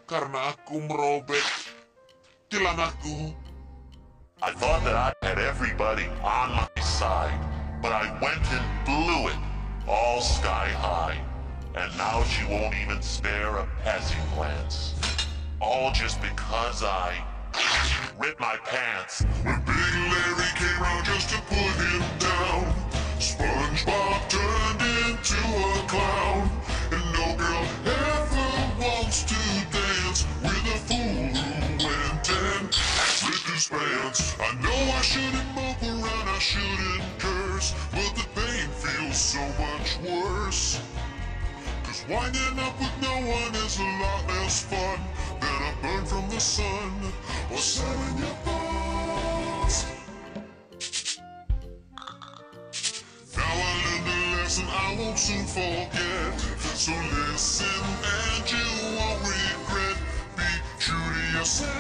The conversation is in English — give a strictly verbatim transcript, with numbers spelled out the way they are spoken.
karena aku merobek celanaku. I thought that I had everybody on my side, but I went and blew it all sky high. And now she won't even spare a passing glance. All just because I ripped my pants. When Big Larry came round just to put him down, SpongeBob turned into a clown. And no girl ever wants to dance with a fool who went and slipped his pants. I know I shouldn't mope around, I shouldn't curse, but the pain feels so much worse. Cause winding up with no one is a lot less fun than a burn from the sun or selling your bones. Now I learned a lesson I won't soon forget, so listen and you won't regret. Be true to yourself.